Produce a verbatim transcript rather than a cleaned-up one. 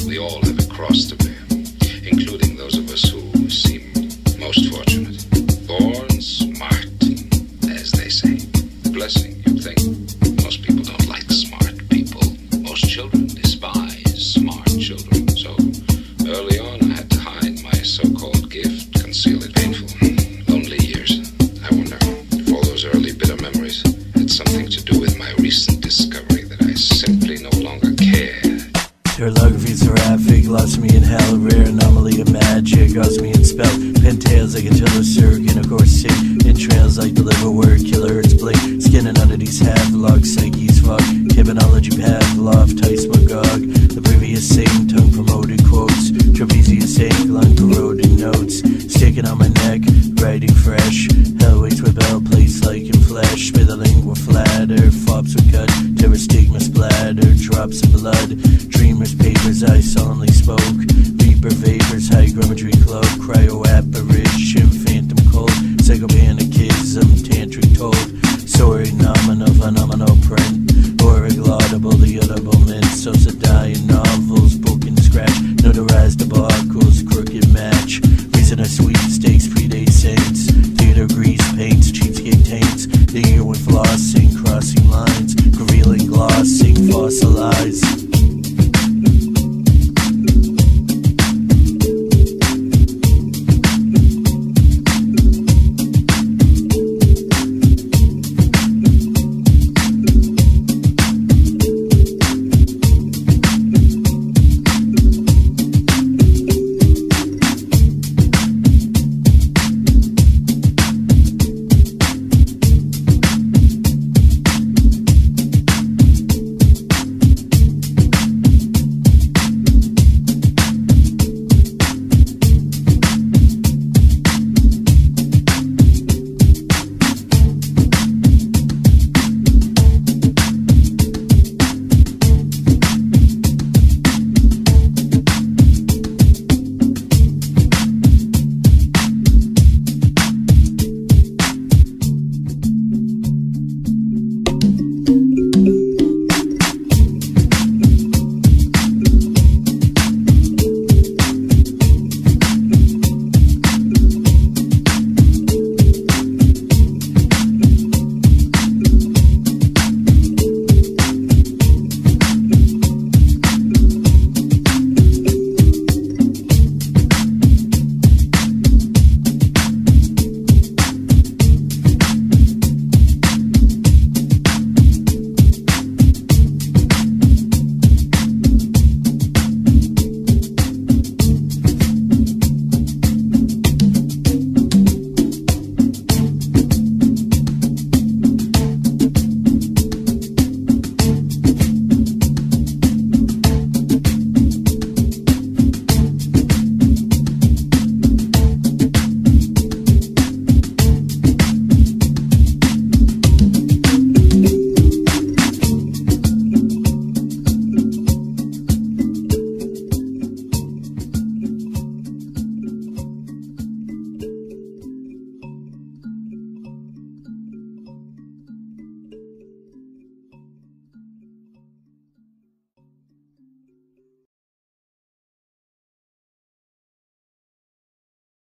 We all have a cross to bear, including those of us who seem most fortunate. Born smart, as they say. Blessing, you'd think. Most people don't like smart people. Most children despise smart children. So, early on, I had to hide my so-called gift, conceal it. Painful, lonely years. I wonder if all those early bitter memories had something to do with my recent discovery that I simply no longer care. Pterolography is horrific, lost me in hell, a rare anomaly of magic, lost me in spell, pentails like a killer surgeon, of course sick, entrails like the liver word, killer hurts blink, skinning under these half-log psyches, fuck, Kibinology, Pavlov, Tice Magog, the previous same tongue promoted quotes, trapezius ink, lung corroding notes, sticking on my neck, writing fresh, hell waits with bell plates like in flesh, with a lingua flatter, fops would cut, terror stigma splatter, drops of blood, dreamers papers I solemnly spoke, Reaper vapors, hygrometry cloak, cryo apparition, phantom cold, psychopanicism, tantric told,